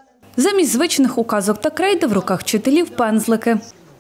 Замість звичних указок та крейди в руках вчителів – пензлики.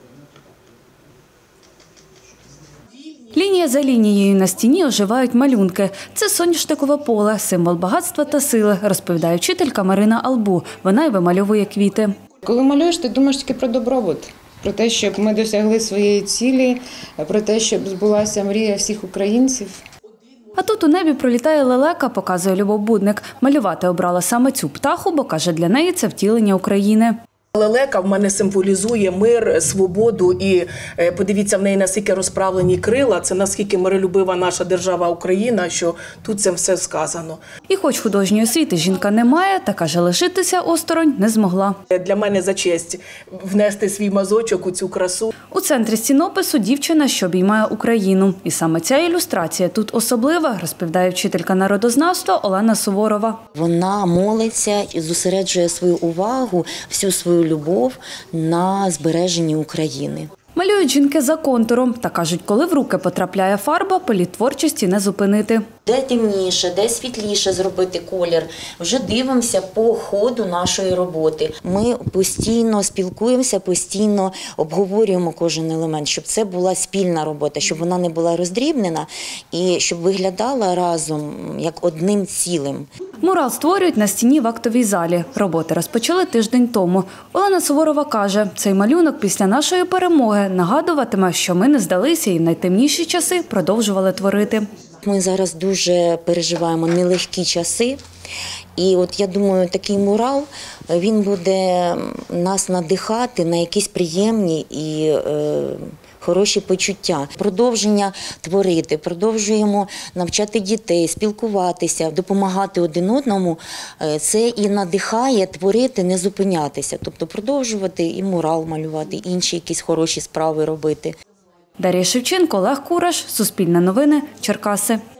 Лінія за лінією на стіні оживають малюнки. Це соняшникове поле – символ багатства та сили, розповідає вчителька Марина Албу. Вона й вимальовує квіти. Коли малюєш, ти думаєш тільки про добробут, про те, щоб ми досягли своєї цілі, про те, щоб збулася мрія всіх українців. А тут у небі пролітає лелека, показує Любов Будник. Малювати обрала саме цю птаху, бо, каже, для неї це втілення України. Лелека в мене символізує мир, свободу і подивіться в неї наскільки розправлені крила, це наскільки миролюбива наша держава Україна, що тут це все сказано. І хоч художньої освіти жінка не має, та, каже, лишитися осторонь не змогла. Для мене за честь внести свій мазочок у цю красу. У центрі стінопису дівчина, що обіймає Україну. І саме ця ілюстрація тут особлива, розповідає вчителька народознавства Олена Суворова. Вона молиться і зосереджує свою увагу, всю свою любов на збереженні України. Малюють жінки за контуром. Та кажуть, коли в руки потрапляє фарба, політ творчості не зупинити. Де темніше, де світліше зробити колір. Вже дивимося по ходу нашої роботи. Ми постійно спілкуємося, постійно обговорюємо кожен елемент, щоб це була спільна робота, щоб вона не була роздрібнена і щоб виглядала разом, як одним цілим. Мурал створюють на стіні в актовій залі. Роботи розпочали тиждень тому. Олена Суворова каже, цей малюнок після нашої перемоги нагадуватиме, що ми не здалися і в найтемніші часи продовжували творити. Ми зараз дуже переживаємо нелегкі часи. І от я думаю, такий мурал, він буде нас надихати на якісь приємні і хороші почуття. Продовження творити, продовжуємо навчати дітей, спілкуватися, допомагати один одному. Це і надихає творити, не зупинятися. Тобто продовжувати і мурал малювати, інші якісь хороші справи робити. Дар'я Шевченко, Олег Кураш, Суспільне новини, Черкаси.